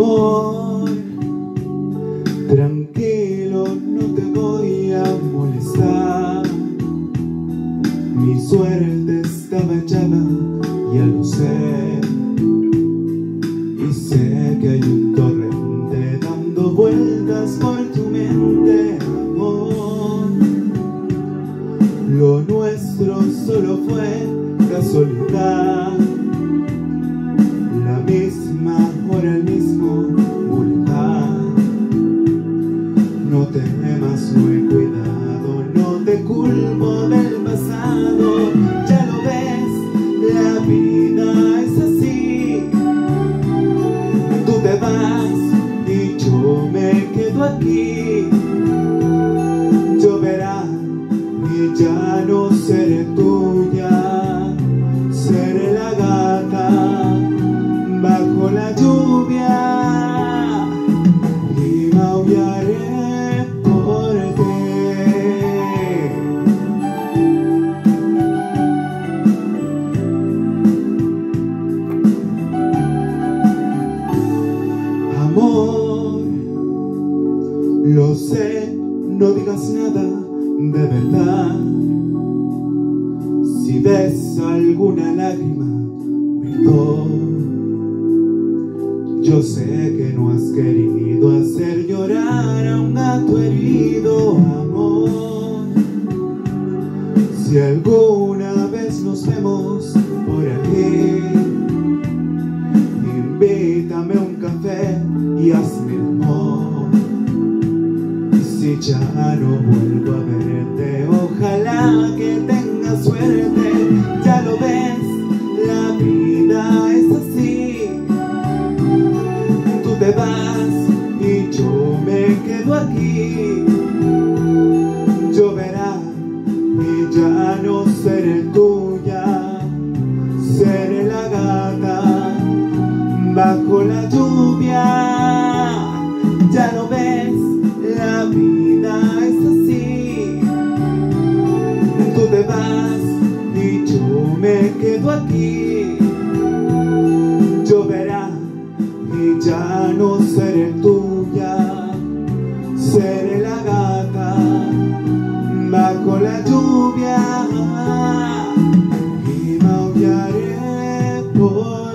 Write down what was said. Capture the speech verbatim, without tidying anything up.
Amor, tranquilo, no te voy a molestar. Mi suerte estaba echada, ya lo sé. Y sé que hay un torrente dando vueltas por tu mente, amor. Lo nuestro solo fue casualidad. La misma hora, el mismo lugar. No temas, no he cuidado, no te culpo del pasado. Ya lo ves, la vida es así. Tú te vas y yo me quedo aquí. Lloverá y ya no seré tuya. Seré la gata bajo la lluvia y maullaré por ti. Amor, lo sé, no digas nada de verdad. Si ves alguna lágrima, perdón. Yo sé que no has querido hacer llorar a un gato herido, amor. Si alguna vez nos vemos por aquí, invítame a un café y hazme el amor. Y si ya no vuelvo a verte, ojalá que tengas suerte. Ya lo ves, la vida es así. Te vas y yo me quedo aquí. Lloverá y ya no seré tuya. Seré la gata bajo la lluvia. Ya lo ves, la vida es así. Tú te vas y yo me quedo aquí. Lloverá y ya no seré tuya. Seré la gata bajo la lluvia y maullaré por